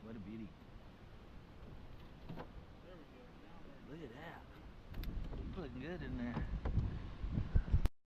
What a beauty. There we go. Now Look at that. You're looking good in there.